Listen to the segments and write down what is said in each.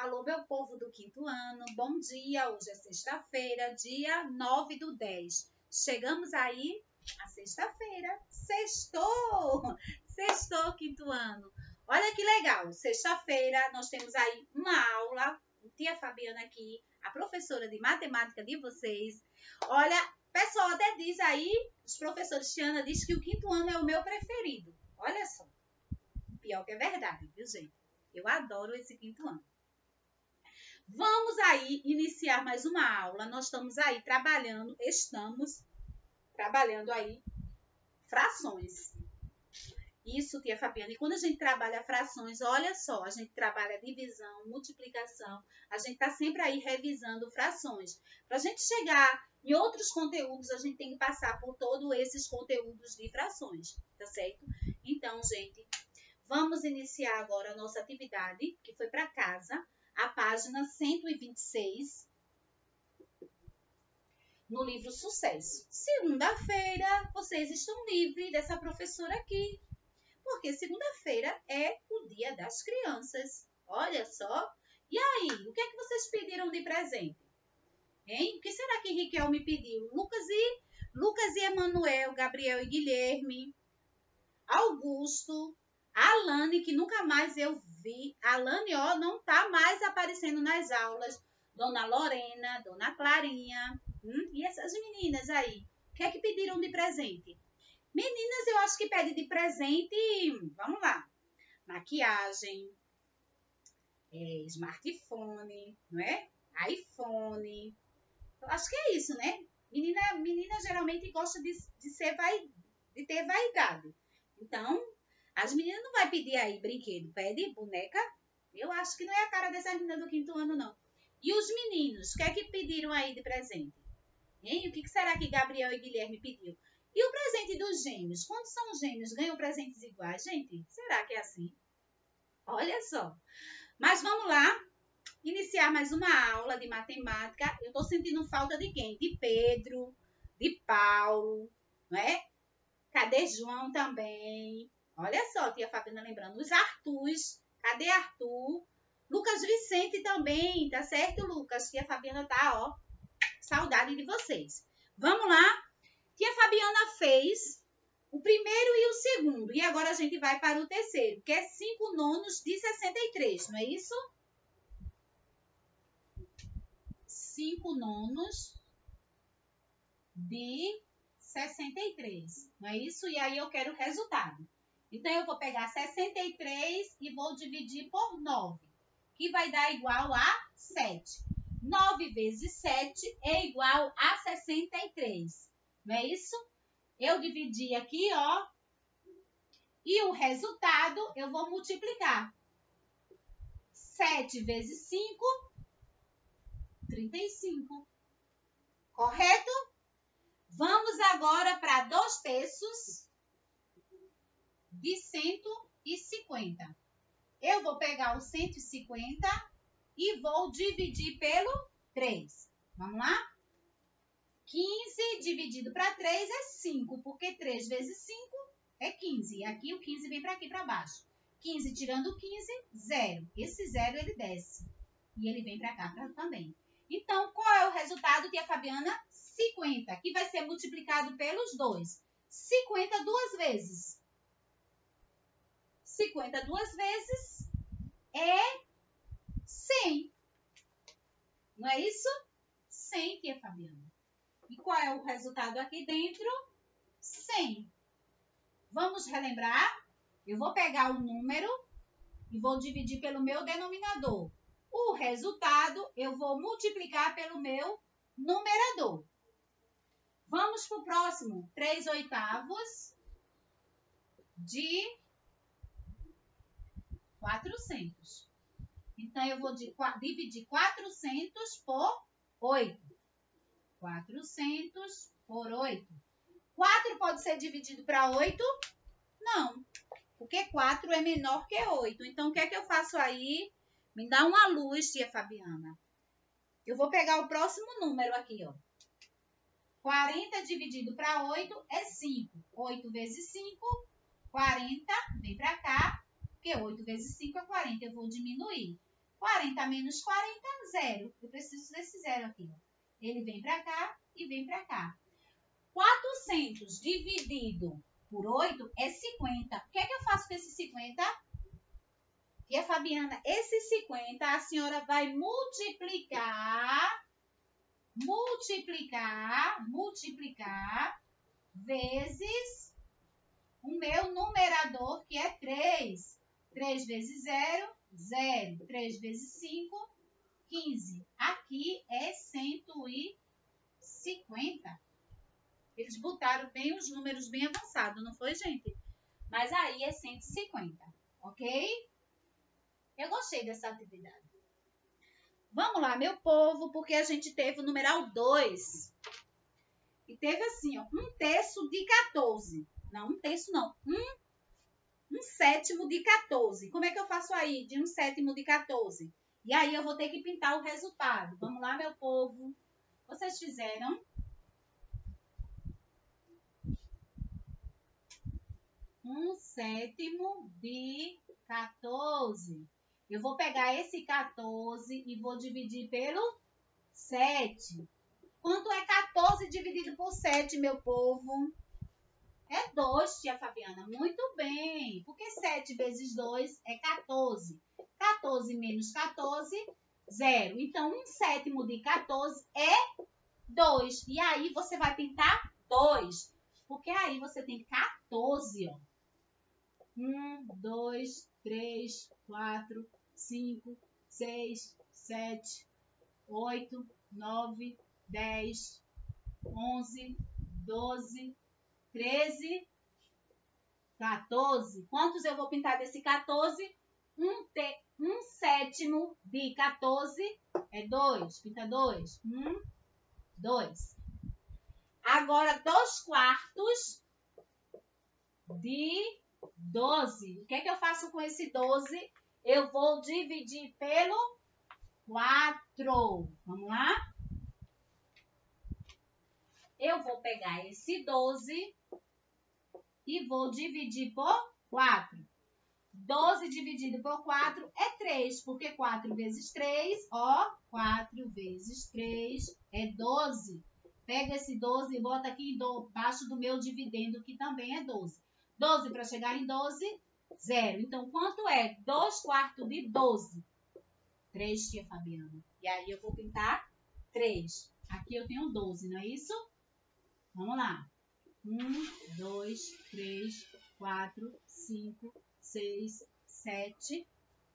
Alô, meu povo do quinto ano, bom dia. Hoje é sexta-feira, dia 9/10. Chegamos aí a sexta-feira. Sextou! Sextou, quinto ano. Olha que legal. Sexta-feira nós temos aí uma aula. Tia Fabiana aqui, a professora de matemática de vocês. Olha, pessoal até diz aí, os professores, Tiana diz que o quinto ano é o meu preferido. Olha só. Pior que é verdade, viu, gente? Eu adoro esse quinto ano. Vamos aí iniciar mais uma aula. Nós estamos trabalhando aí frações. Isso, tia Fabiana. E quando a gente trabalha frações, olha só, a gente trabalha divisão, multiplicação, a gente está sempre aí revisando frações. Para a gente chegar em outros conteúdos, a gente tem que passar por todos esses conteúdos de frações, tá certo? Então, gente, vamos iniciar agora a nossa atividade, que foi para casa, a página 126, no livro Sucesso. Segunda-feira, vocês estão livres dessa professora aqui, porque segunda-feira é o Dia das Crianças. Olha só. E aí, o que é que vocês pediram de presente? Hein? O que será que Riquelme pediu? Lucas e Emanuel, Gabriel e Guilherme, Augusto, Alane, que nunca mais eu vi. Alane, ó, não tá mais aparecendo nas aulas. Dona Lorena, Dona Clarinha. E essas meninas aí? O que é que pediram de presente? Meninas, eu acho que pede de presente, vamos lá, maquiagem, smartphone, não é? iPhone. Eu acho que é isso, né? Menina geralmente gosta de ter vaidade. Então, as meninas não vai pedir aí brinquedo, pede boneca. Eu acho que não é a cara dessa menina do quinto ano, não. E os meninos, o que é que pediram aí de presente? Hein? O que será que Gabriel e Guilherme pediu? E o presente dos gêmeos? Quando são gêmeos, ganham presentes iguais? Gente, será que é assim? Olha só. Mas vamos lá, iniciar mais uma aula de matemática. Eu estou sentindo falta de quem? De Pedro, de Paulo, não é? Cadê João também? Olha só, tia Fabiana lembrando. Os Arturs. Cadê Arthur? Lucas Vicente também, tá certo, Lucas? Tia Fabiana tá, ó. Saudade de vocês. Vamos lá. Tia Fabiana fez o primeiro e o segundo. E agora a gente vai para o terceiro, que é 5 nonos de 63, não é isso? 5 nonos de 63, não é isso? E aí eu quero o resultado. Então, eu vou pegar 63 e vou dividir por 9, que vai dar igual a 7. 9 vezes 7 é igual a 63, não é isso? Eu dividi aqui, ó, e o resultado eu vou multiplicar. 7 vezes 5, 35. Correto? Vamos agora para 2/3 de 150. Eu vou pegar o 150 e vou dividir pelo 3. Vamos lá? 15 dividido para 3 é 5, porque 3 vezes 5 é 15. E aqui o 15 vem para aqui para baixo. 15 tirando 15, 0. Esse 0 ele desce. E ele vem para cá também. Então, qual é o resultado, tia Fabiana? 50, que vai ser multiplicado pelos 2. 50 duas vezes. 50 duas vezes é 100. Não é isso? 100, tia Fabiana. E qual é o resultado aqui dentro? 100. Vamos relembrar? Eu vou pegar o número e vou dividir pelo meu denominador. O resultado eu vou multiplicar pelo meu numerador. Vamos para o próximo. 3/8 de 400. Então, eu vou dividir 400 por 8. 400 por 8. 4 pode ser dividido para 8? Não, porque 4 é menor que 8. Então, o que é que eu faço aí? Me dá uma luz, tia Fabiana. Eu vou pegar o próximo número aqui, ó. 40 dividido para 8 é 5. 8 vezes 5, 40. Vem para cá, porque 8 vezes 5 é 40. Eu vou diminuir. 40 menos 40, 0. Eu preciso desse 0 aqui. Ó. Ele vem para cá e vem para cá. 400 dividido por 8 é 50. O que é que eu faço com esse 50? E a Fabiana, esse 50 a senhora vai multiplicar vezes o meu numerador, que é 3. 3 vezes 0, 0. 3 vezes 5, 15. Aqui é 150. Eles botaram bem os números bem avançados, não foi, gente? Mas aí é 150, ok? Eu gostei dessa atividade. Vamos lá, meu povo, porque a gente teve o numeral 2. E teve assim, ó, 1/3 de 14. Não, 1/3 não. 1/7 de 14. Como é que eu faço aí de 1/7 de 14? E aí eu vou ter que pintar o resultado. Vamos lá, meu povo. Vocês fizeram? 1/7 de 14. Eu vou pegar esse 14 e vou dividir pelo 7. Quanto é 14 dividido por 7, meu povo? É 2, tia Fabiana. Muito bem. Porque 7 vezes 2 é 14. 14 menos 14, 0. Então, 1/7 de 14 é 2. E aí, você vai pintar 2. Porque aí, você tem 14, ó. 1, 2, 3, 4, 5, 6, 7, 8, 9, 10, 11, 12, 13, 14. Quantos eu vou pintar desse 14? 1/7 de 14 é 2. Pinta 2. 1, 2. Agora, 2/4 de 12. O que é que eu faço com esse 12? Eu vou dividir pelo 4. Vamos lá? Eu vou pegar esse 12 e vou dividir por 4. 12 dividido por 4 é 3, porque 4 vezes 3, ó, 4 vezes 3 é 12. Pega esse 12 e bota aqui embaixo do meu dividendo, que também é 12. 12 para chegar em 12, 0. Então, quanto é 2/4 de 12? 3, tia Fabiana. E aí, eu vou pintar 3. Aqui eu tenho 12, não é isso? Vamos lá. 1, 2, 3, 4, 5, 6, 7,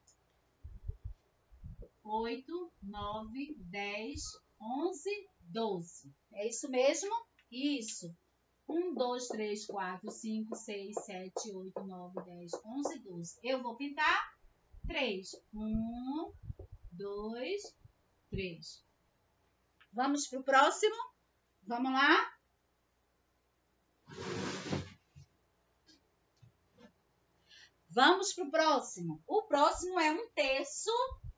8, 9, 10, 11, 12. É isso mesmo? Isso. 1, 2, 3, 4, 5, 6, 7, 8, 9, 10, 11, 12. Eu vou pintar 3. 1, 2, 3. Vamos para o próximo? Vamos lá? Vamos para o próximo. O próximo é 1/3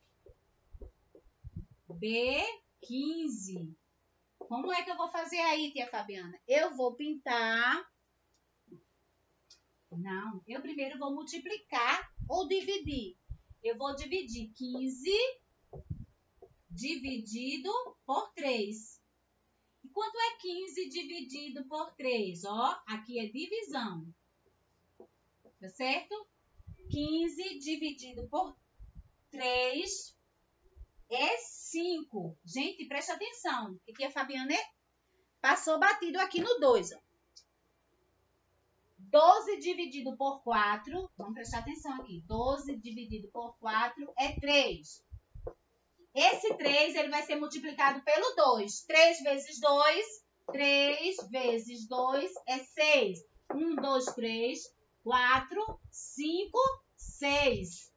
de 15. Como é que eu vou fazer aí, tia Fabiana? Eu vou pintar... Não, eu primeiro vou multiplicar ou dividir. Eu vou dividir 15 dividido por 3. E quanto é 15 dividido por 3? Ó, aqui é divisão. Tá certo? 15 dividido por 3 é 5. Gente, presta atenção. O que a Fabiana passou batido aqui no 2. Ó. 12 dividido por 4. Vamos prestar atenção aqui. 12 dividido por 4 é 3. Esse 3 ele vai ser multiplicado pelo 2. 3 vezes 2. 3 vezes 2 é 6. 1, 2, 3, 4, 5, 6.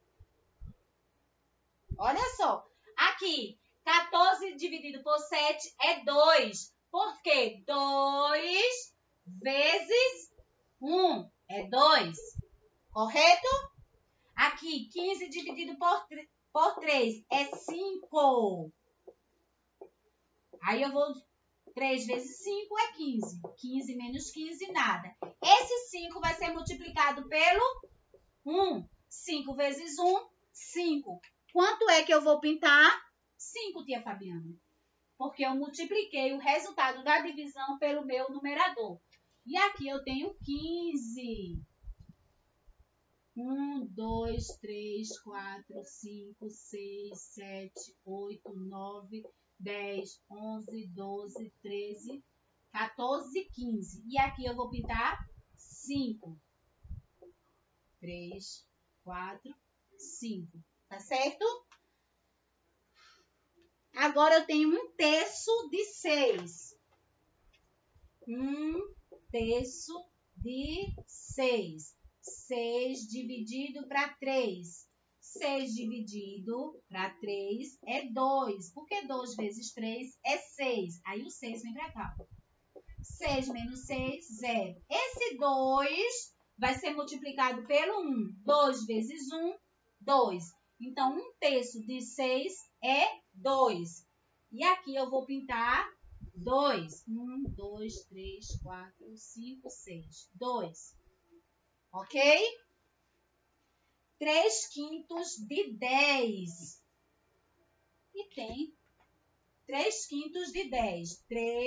Olha só. Aqui, 14 dividido por 7 é 2. Por quê? 2 vezes 1 é 2. Correto? Aqui, 15 dividido por 3 é 5. Aí eu vou... 3 vezes 5 é 15. 15 menos 15, nada. Esse 5 vai ser multiplicado pelo 1. 5 vezes 1, 5. Quanto é que eu vou pintar? 5, tia Fabiana. Porque eu multipliquei o resultado da divisão pelo meu numerador. E aqui eu tenho 15. 1, 2, 3, 4, 5, 6, 7, 8, 9, 10, 11, 12, 13, 14, 15. E aqui eu vou pintar 5. 3, 4, 5. Tá certo? Agora eu tenho 1/3 de 6. 1/3 de 6. 6 dividido para 3. 6 dividido para 3 é 2. Porque 2 vezes 3 é 6. Aí o 6 vem para cá. 6 menos 6, 0. Esse 2 vai ser multiplicado pelo 1. 2 vezes 1, 2. Então, 1/3 de 6 é 2. E aqui eu vou pintar 2. 1, 2, 3, 4, 5, 6. 2. Ok? 3/5 de 10. E tem 3/5 de 10.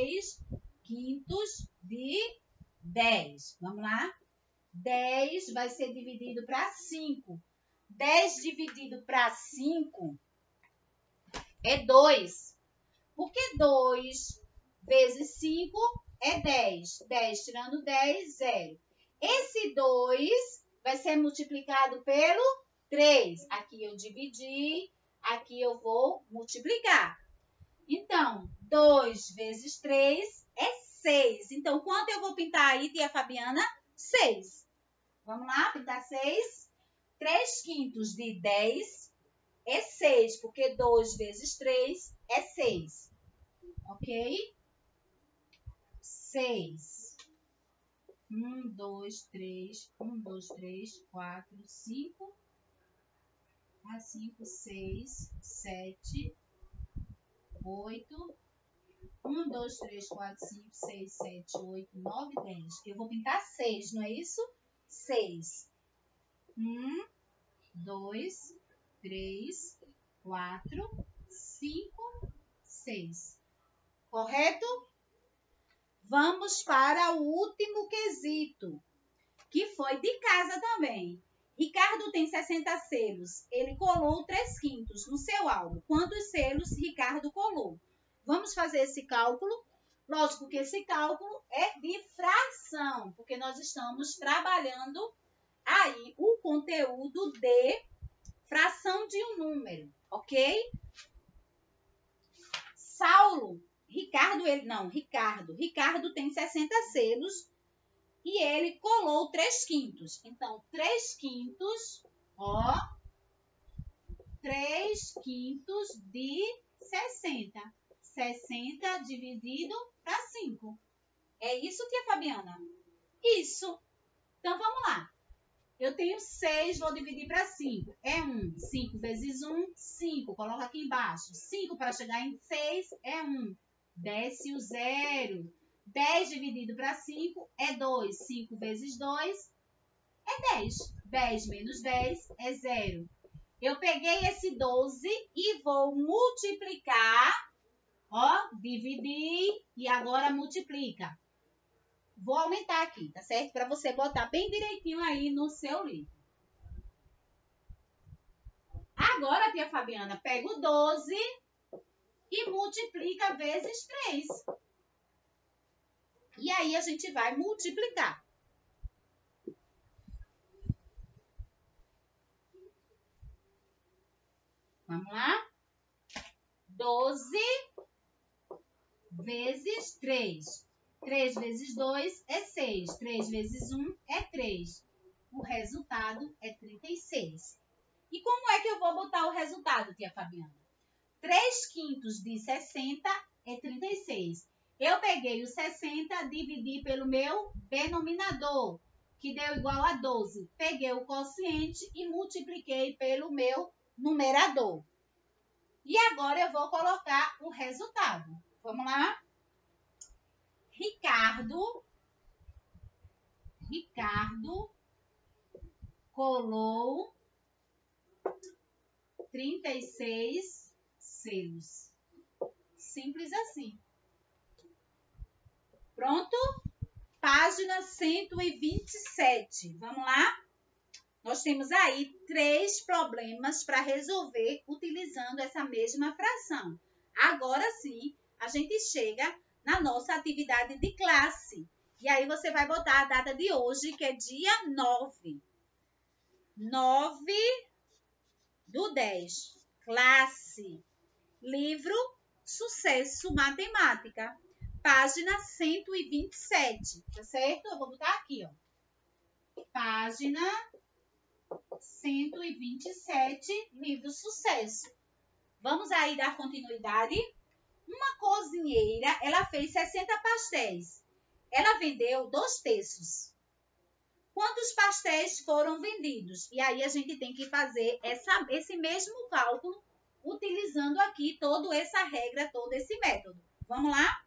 3/5 de 10. Vamos lá? 10 vai ser dividido para 5. 10 dividido para 5 é 2. Porque 2 vezes 5 é 10. 10 tirando 10, 0. Esse 2 vai ser multiplicado pelo 3. Aqui eu dividi, aqui eu vou multiplicar. Então, 2 vezes 3 é 6. Então, quanto eu vou pintar aí, tia Fabiana? 6. Vamos lá, pintar 6. 3/5 de 10 é 6, porque 2 vezes 3 é 6. Ok? 6. 1, 2, 3, 1, 2, 3, 4, 5, 5, 6, 7, 8, 1, 2, 3, 4, 5, 6, 7, 8, 9, 10. Eu vou pintar 6, não é isso? 6. 1, 2, 3, 4, 5, 6. Correto? Vamos para o último quesito, que foi de casa também. Ricardo tem 60 selos. Ele colou 3/5 no seu álbum. Quantos selos Ricardo colou? Vamos fazer esse cálculo. Lógico que esse cálculo é de fração, porque nós estamos trabalhando aí o conteúdo de fração de um número, ok? Ricardo tem 60 selos e ele colou 3/5. Então, 3/5, ó, 3/5 de 60. 60 dividido para 5. É isso, tia Fabiana? Isso. Então, vamos lá. Eu tenho 6, vou dividir para 5. É 1. 5 vezes 1, 5. Coloca aqui embaixo. 5 para chegar em 6 é 1. Desce o 0. 10 dividido para 5 é 2. 5 vezes 2 é 10. 10 menos 10 é 0. Eu peguei esse 12 e vou multiplicar. Ó, dividir e agora multiplica. Vou aumentar aqui, tá certo? Para você botar bem direitinho aí no seu livro. Agora, tia Fabiana, pega o 12 e multiplica vezes 3. E aí, a gente vai multiplicar. Vamos lá? 12 vezes 3. 3 vezes 2 é 6. 3 vezes 1 é 3. O resultado é 36. E como é que eu vou botar o resultado, tia Fabiana? 3/5 de 60 é 36. Eu peguei o 60, dividi pelo meu denominador, que deu igual a 12. Peguei o quociente e multipliquei pelo meu numerador. E agora eu vou colocar o resultado. Vamos lá? Ricardo colou 36 selos. Simples assim. Pronto? Página 127. Vamos lá? Nós temos aí 3 problemas para resolver utilizando essa mesma fração. Agora sim, a gente chega na nossa atividade de classe. E aí você vai botar a data de hoje, que é dia 9. 9/10. Classe. Livro Sucesso Matemática. Página 127. Tá certo? Eu vou botar aqui, ó. Página 127, livro Sucesso. Vamos aí dar continuidade. Uma cozinheira, ela fez 60 pastéis. Ela vendeu 2 terços. Quantos pastéis foram vendidos? E aí a gente tem que fazer esse mesmo cálculo, utilizando aqui toda essa regra, todo esse método. Vamos lá?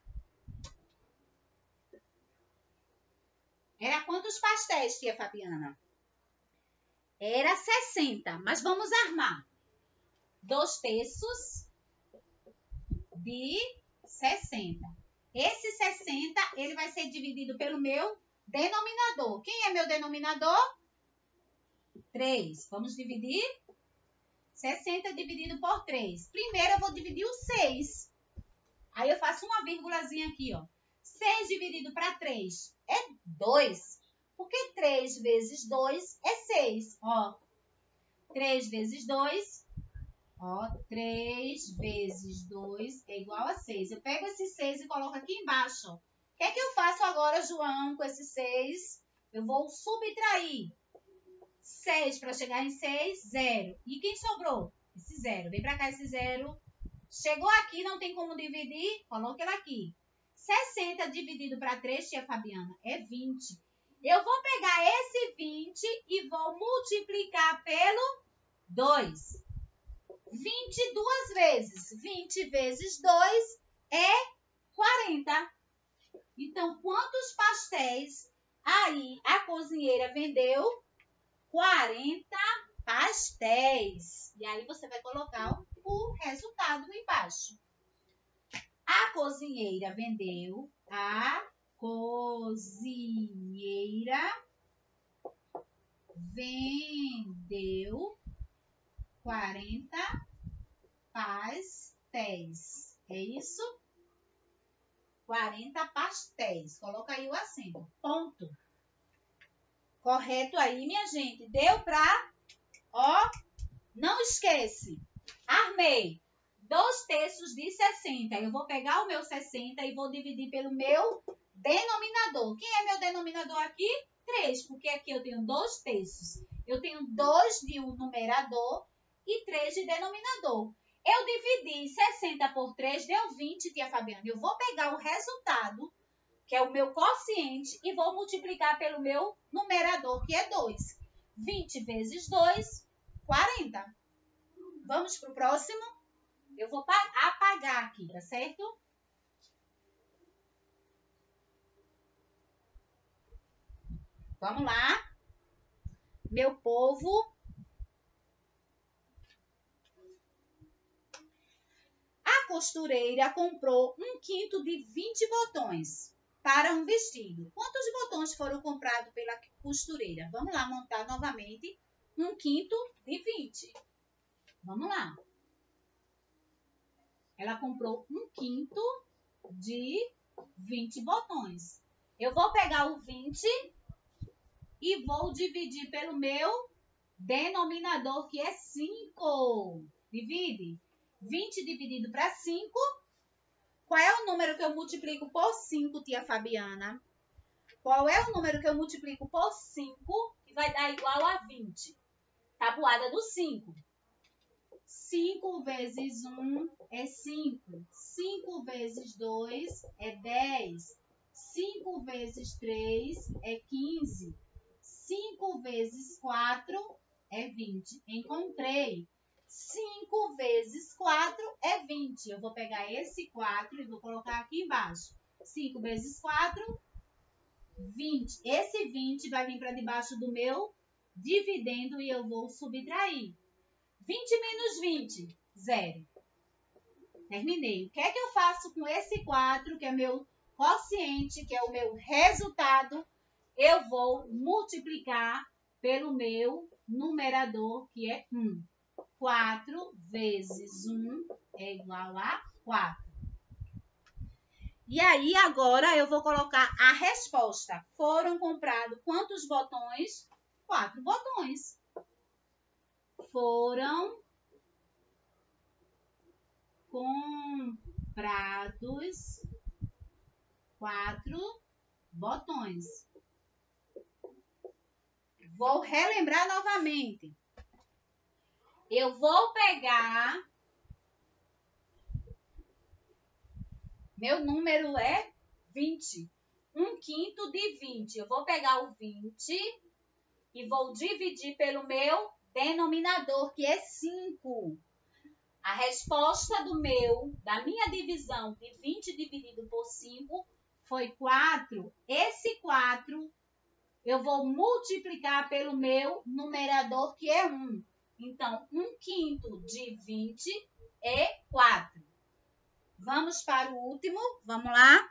Era quantos pastéis, tia Fabiana? Era 60, mas vamos armar. 2 terços de 60. Esse 60, ele vai ser dividido pelo meu denominador. Quem é meu denominador? 3. Vamos dividir? 60 dividido por 3. Primeiro eu vou dividir o 6. Aí eu faço uma vírgulazinha aqui, ó. 6 dividido para 3 é 2. Porque 3 vezes 2 é 6. Ó, 3 vezes 2, ó, 3 vezes 2 é igual a 6. Eu pego esse 6 e coloco aqui embaixo, ó. O que é que eu faço agora, João, com esse 6? Eu vou subtrair 6 para chegar em 6, 0. E quem sobrou? Esse 0. Vem para cá esse 0. Chegou aqui, não tem como dividir, coloca ele aqui. 60 dividido para 3, tia Fabiana, é 20. Eu vou pegar esse 20 e vou multiplicar pelo 2. 20 duas vezes. 20 vezes 2 é 40. Então, quantos pastéis aí a cozinheira vendeu? 40 pastéis. E aí você vai colocar o resultado embaixo. A cozinheira vendeu. A cozinheira vendeu 40 pastéis. É isso? 40 pastéis. Coloca aí o acento. Ponto. Correto aí, minha gente? Deu pra... Ó, não esquece. Armei 2 terços de 60. Eu vou pegar o meu 60 e vou dividir pelo meu denominador. Quem é meu denominador aqui? 3, porque aqui eu tenho 2 terços. Eu tenho 2 de um numerador e 3 de denominador. Eu dividi 60 por 3, deu 20, tia Fabiana. Eu vou pegar o resultado, que é o meu quociente, e vou multiplicar pelo meu numerador, que é 2. 20 vezes 2, 40. Vamos para o próximo? Eu vou apagar aqui, tá certo? Vamos lá. Meu povo. A costureira comprou 1/5 de 20 botões para um vestido. Quantos botões foram comprados pela costureira? Vamos lá montar novamente 1/5 de 20. Vamos lá. Ela comprou 1/5 de 20 botões. Eu vou pegar o 20 e vou dividir pelo meu denominador, que é 5. Divide. 20 dividido para 5. Qual é o número que eu multiplico por 5, tia Fabiana? Qual é o número que eu multiplico por 5 que vai dar igual a 20? Tabuada do 5. 5 vezes 1 é 5. 5 vezes 2 é 10. 5 vezes 3 é 15. 5 vezes 4 é 20. Encontrei. 5 vezes 4 é 20. Eu vou pegar esse 4 e vou colocar aqui embaixo. 5 vezes 4, 20. Esse 20 vai vir para debaixo do meu dividendo e eu vou subtrair. 20 menos 20, 0. Terminei. O que é que eu faço com esse 4, que é meu quociente, que é o meu resultado? Eu vou multiplicar pelo meu numerador, que é 1. 4 vezes 1 é igual a 4. E aí, agora, eu vou colocar a resposta. Foram comprados quantos botões? 4 botões. Foram comprados 4 botões. Vou relembrar novamente. Eu vou pegar... Meu número é 20. 1/5 de 20. Eu vou pegar o 20 e vou dividir pelo meu denominador, que é 5. A resposta da minha divisão de 20 dividido por 5 foi 4. Esse 4 eu vou multiplicar pelo meu numerador, que é 1. Então, 1/5 de 20 é 4. Vamos para o último. Vamos lá.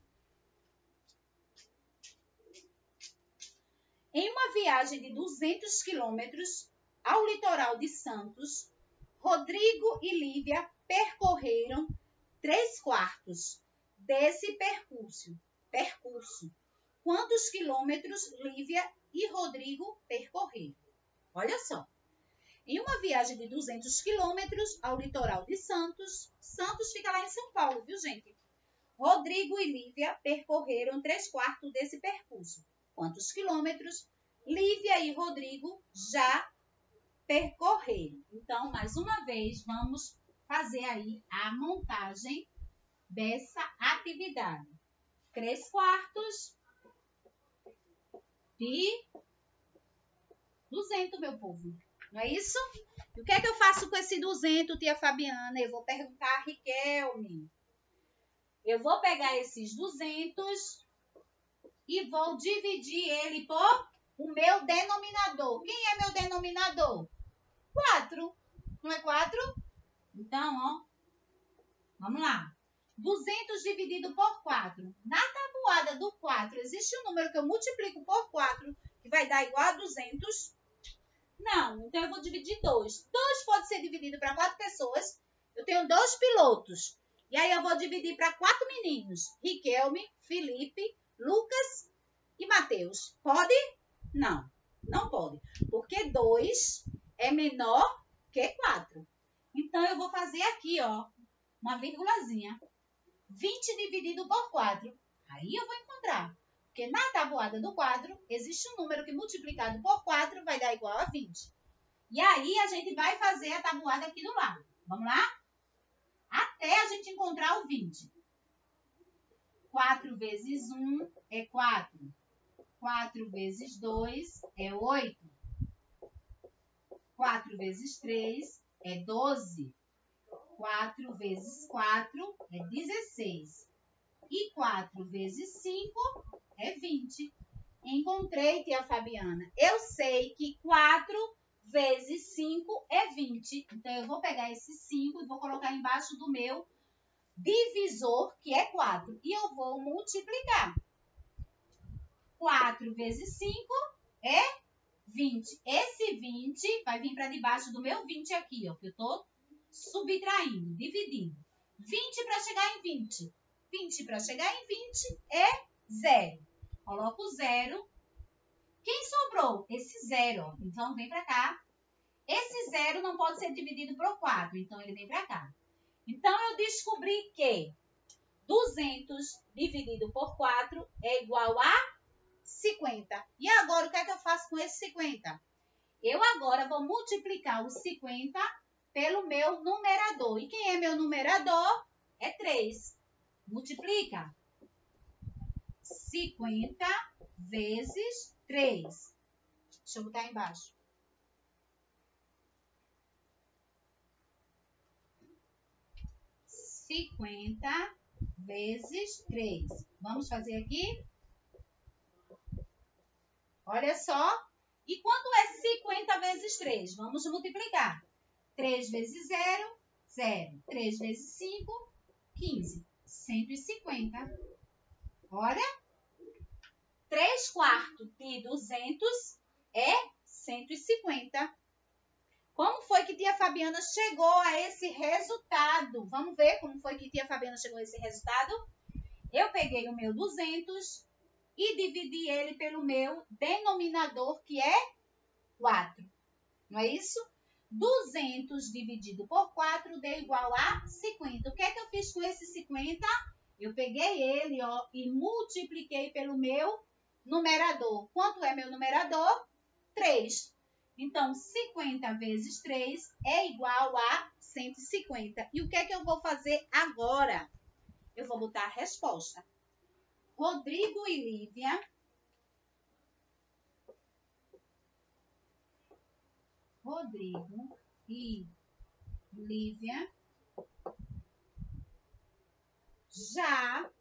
Em uma viagem de 200 quilômetros ao litoral de Santos, Rodrigo e Lívia percorreram 3/4 desse percurso. Quantos quilômetros Lívia e Rodrigo percorreram? Olha só. Em uma viagem de 200 quilômetros ao litoral de Santos, Santos fica lá em São Paulo, viu, gente? Rodrigo e Lívia percorreram 3/4 desse percurso. Quantos quilômetros Lívia e Rodrigo já percorreram? Então, mais uma vez, vamos fazer aí a montagem dessa atividade. 3/4 de 200, meu povo. Não é isso? E o que é que eu faço com esse 200, tia Fabiana? Eu vou perguntar a Riquelme. Eu vou pegar esses 200 e vou dividir ele por o meu denominador. Quem é meu denominador? 4. Não é 4? Então, ó, vamos lá. 200 dividido por 4. Na tabuada do 4, existe um número que eu multiplico por 4, que vai dar igual a 200? Não, então eu vou dividir 2. 2 pode ser dividido para 4 pessoas. Eu tenho 2 pilotos. E aí eu vou dividir para 4 meninos. Riquelme, Felipe, Lucas e Mateus. Pode? Não, não pode. Porque 2 é menor que 4. Então, eu vou fazer aqui, ó, uma vírgulazinha. 20 dividido por 4. Aí eu vou encontrar. Porque na tabuada do 4, existe um número que multiplicado por 4 vai dar igual a 20. E aí, a gente vai fazer a tabuada aqui do lado. Vamos lá? Até a gente encontrar o 20. 4 vezes 1 é 4. 4 vezes 2 é 8. 4 vezes 3 é 12. 4 vezes 4 é 16. E 4 vezes 5 é 20. Encontrei, tia Fabiana. Eu sei que 4 vezes 5 é 20. Então, eu vou pegar esse 5 e vou colocar embaixo do meu divisor, que é 4. E eu vou multiplicar. 4 vezes 5 é 20. Esse 20 vai vir para debaixo do meu 20 aqui, ó, que eu estou subtraindo, dividindo. 20 para chegar em 20. 20 para chegar em 20 é 0. Coloco o 0. Quem sobrou? Esse 0, ó. Então, vem para cá. Esse 0 não pode ser dividido por 4, então ele vem para cá. Então, eu descobri que 200 dividido por 4 é igual a 50. E agora, o que é que eu faço com esse 50? Eu agora vou multiplicar o 50 pelo meu numerador. E quem é meu numerador? É 3. Multiplica. 50 vezes 3. Deixa eu botar embaixo. 50 vezes 3. Vamos fazer aqui? Olha só. E quanto é 50 vezes 3? Vamos multiplicar. 3 vezes 0, 0. 3 vezes 5, 15. 150. Olha, 3/4 de 200 é 150. Como foi que tia Fabiana chegou a esse resultado? Vamos ver como foi que tia Fabiana chegou a esse resultado? Eu peguei o meu 200 e dividi ele pelo meu denominador, que é 4. Não é isso? 200 dividido por 4 deu igual a 50. O que é que eu fiz com esse 50? Eu peguei ele, ó, e multipliquei pelo meu numerador. Quanto é meu numerador? 3. Então, 50 vezes 3 é igual a 150. E o que é que eu vou fazer agora? Eu vou botar a resposta. Rodrigo e Lívia já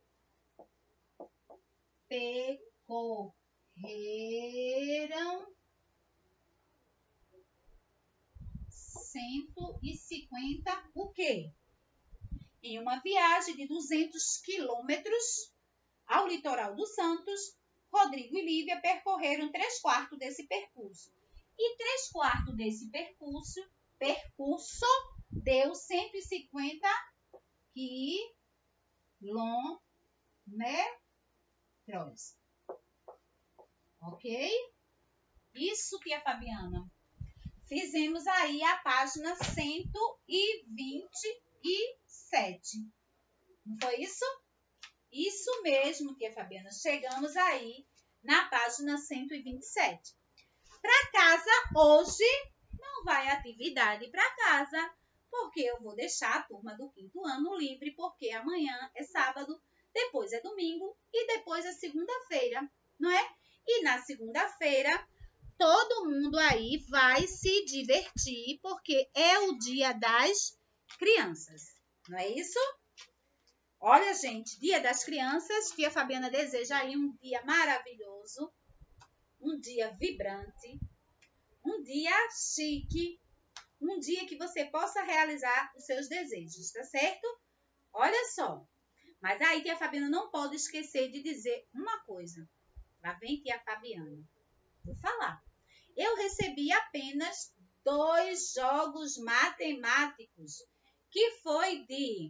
percorreram 150 o quê? Em uma viagem de 200 quilômetros ao litoral do Santos, Rodrigo e Lívia percorreram 3/4 desse percurso. E 3/4 desse percurso deu 150 quilômetros. Ok? Isso, tia Fabiana. Fizemos aí a página 127. Não foi isso? Isso mesmo, tia Fabiana. Chegamos aí na página 127. Para casa, hoje não vai atividade para casa, porque eu vou deixar a turma do 5º ano livre, porque amanhã é sábado, depois é domingo e depois é segunda-feira, não é? E na segunda-feira, todo mundo aí vai se divertir, porque é o dia das crianças, não é isso? Olha, gente, Dia das Crianças, tia Fabiana deseja aí um dia maravilhoso, um dia vibrante, um dia chique, um dia que você possa realizar os seus desejos, tá certo? Olha só, mas aí tia Fabiana não pode esquecer de dizer uma coisa. Lá vem tia Fabiana. Vou falar. Eu recebi apenas 2 jogos matemáticos, que foi de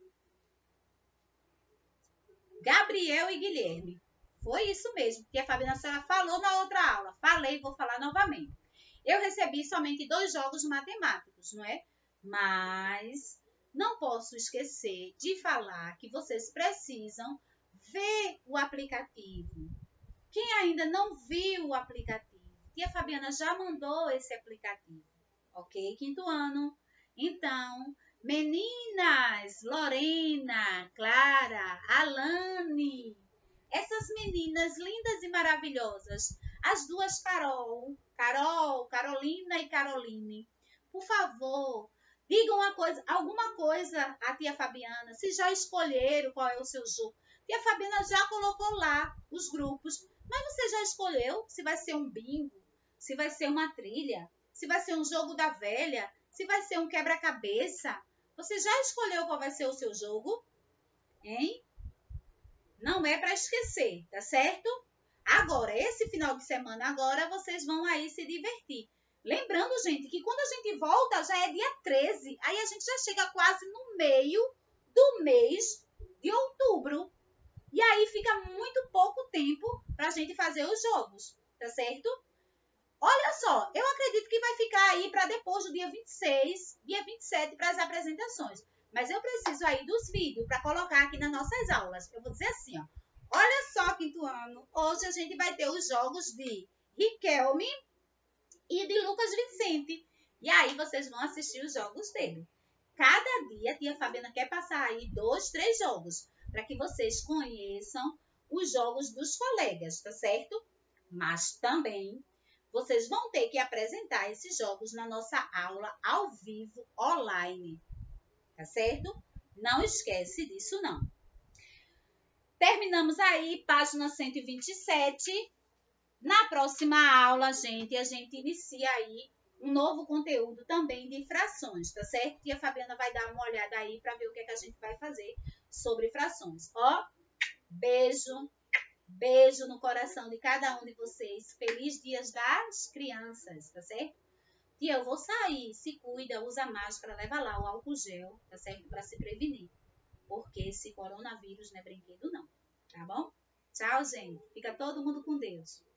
Gabriel e Guilherme. Foi isso mesmo, que a Fabiana falou na outra aula. Falei, vou falar novamente. Eu recebi somente 2 jogos matemáticos, não é? Mas não posso esquecer de falar que vocês precisam ver o aplicativo. Quem ainda não viu o aplicativo? Tia Fabiana já mandou esse aplicativo, ok? 5º ano. Então, meninas, Lorena, Clara, Alane, essas meninas lindas e maravilhosas, as duas Carolina e Caroline, por favor, digam alguma coisa à tia Fabiana, se já escolheram qual é o seu jogo. Tia Fabiana já colocou lá os grupos, mas você já escolheu se vai ser um bingo, se vai ser uma trilha, se vai ser um jogo da velha, se vai ser um quebra-cabeça? Você já escolheu qual vai ser o seu jogo? Hein? Não é para esquecer, tá certo? Agora, esse final de semana agora, vocês vão aí se divertir. Lembrando, gente, que quando a gente volta, já é dia 13. Aí a gente já chega quase no meio do mês de outubro. E aí fica muito pouco tempo para a gente fazer os jogos, tá certo? Olha só, eu acredito que vai ficar aí para depois do dia 26, dia 27 para as apresentações. Mas eu preciso aí dos vídeos para colocar aqui nas nossas aulas. Eu vou dizer assim, ó. Olha só, 5º ano, hoje a gente vai ter os jogos de Riquelme e de Lucas Vicente. E aí vocês vão assistir os jogos dele. Cada dia a tia Fabiana quer passar aí 2, 3 jogos, para que vocês conheçam os jogos dos colegas, tá certo? Mas também vocês vão ter que apresentar esses jogos na nossa aula ao vivo, online, tá certo? Não esquece disso, não. Terminamos aí, página 127. Na próxima aula, gente, a gente inicia aí um novo conteúdo também de frações, tá certo? Tia Fabiana vai dar uma olhada aí para ver o que é que a gente vai fazer sobre frações. Ó, beijo, beijo no coração de cada um de vocês. Feliz Dias das Crianças, tá certo? Tia, eu vou sair, se cuida, usa máscara, leva lá o álcool gel, tá certo? Para se prevenir. Porque esse coronavírus não é brinquedo, não. Tá bom? Tchau, gente. Fica todo mundo com Deus.